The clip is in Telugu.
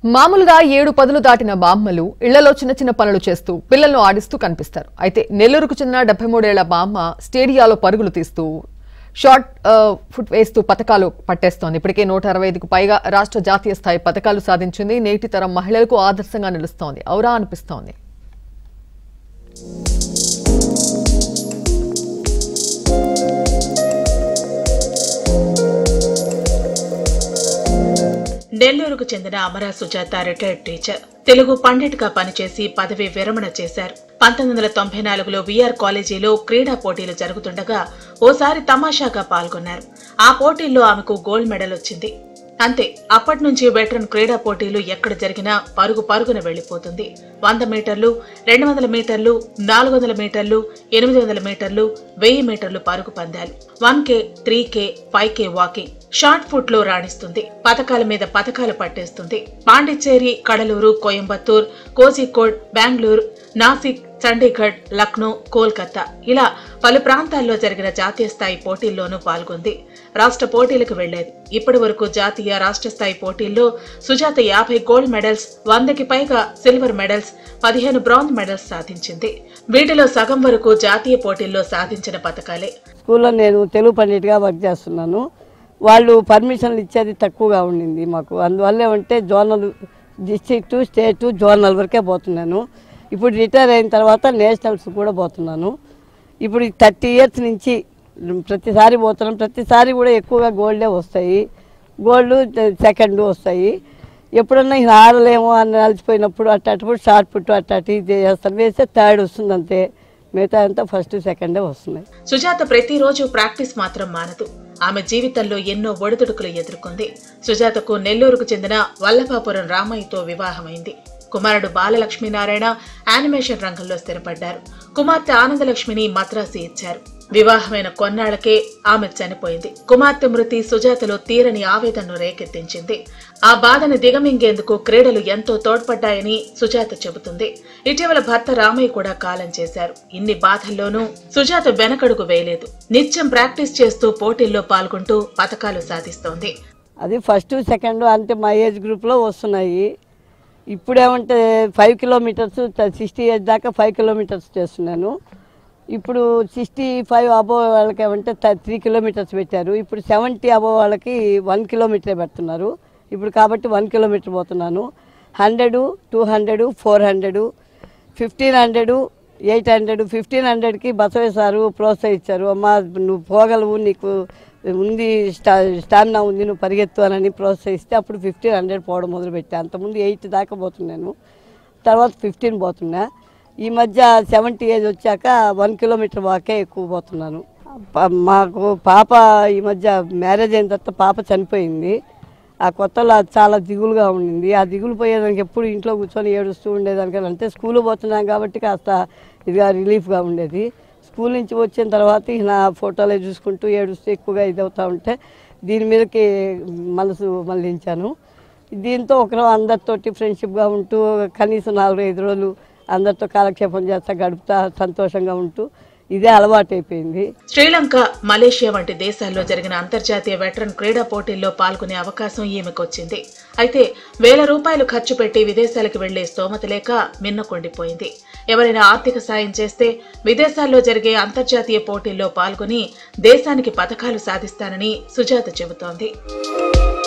మామూలుగా 7 పదులు దాటిన బామ్మలు ఇళ్లలో చిన్న చిన్న పనులు చేస్తూ పిల్లలను ఆడిస్తూ కనిపిస్తారు. అయితే నెల్లూరుకు చెందిన 73 ఏళ్ల బామ్మ స్టేడియాలో పరుగులు తీస్తూ షార్ట్ ఫుట్ వేస్తూ పతకాలు పట్టేస్తోంది. ఇప్పటికే 165కు పైగా రాష్ట్ర జాతీయ స్థాయి పతకాలు సాధించింది. నేటి తరం మహిళలకు ఆదర్శంగా నిలుస్తోంది. ఔరా అనిపిస్తోంది. నెల్లూరుకు చెందిన అమరా సుజాత రిటైర్డ్ టీచర్. తెలుగు పండిట్గా పనిచేసి పదవి విరమణ చేశారు. 1994లో విఆర్ కాలేజీలో క్రీడా పోటీలు జరుగుతుండగా ఓసారి తమాషాగా పాల్గొన్నారు. ఆ పోటీల్లో ఆమెకు గోల్డ్ మెడల్ వచ్చింది. అంతే, అప్పటి నుంచి వెటరన్ క్రీడా పోటీలు ఎక్కడ జరిగినా పరుగున వెళ్లిపోతుంది. 100 మీటర్లు, 200 మీటర్లు, 400 మీటర్లు, 800 మీటర్లు, 1000 మీటర్లు పరుగు పందాలు, 1K, 3K, 5K walking, short foot లో రాణిస్తుంది. పథకాల మీద పథకాలు పట్టేస్తుంది. పాండిచ్చేరి, కడలూరు, కోయంబత్తూర్, కోజికోడ్, బెంగళూరు, నాసిక్, చండీగఢ్, లక్నో, కోల్కతా ఇలా పలు ప్రాంతాల్లో జరిగిన జాతీయ స్థాయి పోటీల్లోనూ పాల్గొంది. రాష్ట్ర పోటీలకు వెళ్లేది. ఇప్పటి వరకు జాతీయ, రాష్ట్ర స్థాయి పోటీల్లో సుజాత 50 గోల్డ్ మెడల్స్, 100కి పైగా సిల్వర్ మెడల్స్, 15 బ్రాంజ్ మెడల్స్ సాధించింది. వీటిలో సగం వరకు జాతీయ పోటీల్లో సాధించిన పథకాలే. స్కూల్లో నేను తెలుగు పండిట్గా వర్క్ చేస్తున్నాను. వాళ్ళు పర్మిషన్లు ఇచ్చేది తక్కువగా ఉండింది మాకు. అందువల్ల ఏమంటే జోనల్, డిస్ట్రిక్ట్, స్టేట్, జోనల్ వరకే పోతున్నాను. ఇప్పుడు రిటైర్ అయిన తర్వాత నేషనల్స్ కూడా పోతున్నాను. ఇప్పుడు 30 ఇయర్స్ నుంచి ప్రతిసారి పోతున్నాం. ప్రతిసారి కూడా ఎక్కువగా గోల్డే వస్తాయి. గోల్డ్, సెకండ్ వస్తాయి. ఎప్పుడన్నా ఆడలేమో అని అలసిపోయినప్పుడు అట్టప్పుడు షార్ట్ పుట్టు అట్టటి చేస్తాను. వేస్తే థర్డ్ వస్తుంది అంతే. మిగతా అంతా ఫస్ట్, సెకండే వస్తున్నాయి. సుజాత ప్రతిరోజు ప్రాక్టీస్ మాత్రం మానదు. ఆమె జీవితంలో ఎన్నో ఒడిదుడుకులు ఎదుర్కొంది. సుజాతకు నెల్లూరుకు చెందిన వల్లభాపురం రామయ్యతో వివాహమైంది. కుమారుడు బాలలక్ష్మీనారాయణ యానిమేషన్ రంగంలో స్థిరపడ్డారు. కుమార్తె ఆనందలక్ష్మిని మద్రాసు ఇచ్చారు. వివాహమైన కొన్నాళ్లకే ఆమె చనిపోయింది. కుమార్తె మృతి సుజాతలో తీరని ఆవేదనను రేకెత్తించింది. ఆ బాధను దిగమింగేందుకు క్రీడలు ఎంతో తోడ్పడ్డాయని సుజాత చెబుతుంది. ఇటీవల భర్త రామయ్య కూడా కాలం చేశారు. ఇన్ని బాధల్లోనూ సుజాత వెనకడుగు వేయలేదు. నిత్యం ప్రాక్టీస్ చేస్తూ పోటీల్లో పాల్గొంటూ పతకాలు సాధిస్తోంది. అది ఫస్ట్, సెకండ్ అంటే మా ఏజ్ గ్రూప్లో వస్తున్నాయి. ఇప్పుడేమంటే 5 కిలోమీటర్స్, 60 ఏజ్ దాకా 5 కిలోమీటర్స్ చేస్తున్నాను. ఇప్పుడు 65 అబోవ్ వాళ్ళకి ఏమంటే 3 కిలోమీటర్స్ పెట్టారు. ఇప్పుడు 70 అబోవ్ వాళ్ళకి 1 కిలోమీటరే పెడుతున్నారు. ఇప్పుడు కాబట్టి 1 కిలోమీటర్ పోతున్నాను. 100, 200, 400, 1500, 800. 1500కి బసవే సారు ప్రోత్సహించారు. అమ్మ నువ్వు పోగలవు, నీకు ఉంది, స్టామినా ఉంది, నువ్వు పరిగెత్తు అని ప్రోత్సహిస్తే అప్పుడు 1500 పోవడం మొదలుపెట్టా. అంతకుముందు 8 దాకా పోతున్నాను. తర్వాత 15 పోతున్నా. ఈ మధ్య 70 ఏజ్ వచ్చాక 1 కిలోమీటర్ వాకే ఎక్కువ పోతున్నాను. మాకు పాప ఈ మధ్య మ్యారేజ్ అయిన తర్వాత పాప చనిపోయింది. ఆ కొత్తలో అది చాలా దిగులుగా ఉండింది. ఆ దిగులు పోయేదానికి ఎప్పుడు ఇంట్లో కూర్చొని ఏడుస్తూ ఉండేదానికని, అంటే స్కూల్ పోతున్నాం కాబట్టి కాస్త ఇదిగా రిలీఫ్గా ఉండేది. స్కూల్ నుంచి వచ్చిన తర్వాత నా ఫోటోలే చూసుకుంటూ ఏడుస్తూ ఎక్కువగా ఇదవుతూ ఉంటే దీని మీదకి మనసు మళ్ళించాను. దీంతో ఒకరు అందరితోటి ఫ్రెండ్షిప్గా ఉంటూ కనీసం 4-5 రోజులు అందరితో కాలక్షేపం చేస్తా గడుపుతా సంతోషంగా ఉంటూ ఇదే అలవాటు అయిపోయింది. శ్రీలంక, మలేషియా వంటి దేశాల్లో జరిగిన అంతర్జాతీయ వెటరన్ క్రీడా పోటీల్లో పాల్గొనే అవకాశం ఈమెకు వచ్చింది. అయితే ₹1000 ఖర్చు పెట్టి విదేశాలకు వెళ్లే స్తోమత లేక మిన్నకొండిపోయింది. ఎవరైనా ఆర్థిక సాయం చేస్తే విదేశాల్లో జరిగే అంతర్జాతీయ పోటీల్లో పాల్గొని దేశానికి పతకాలు సాధిస్తానని సుజాత చెబుతోంది.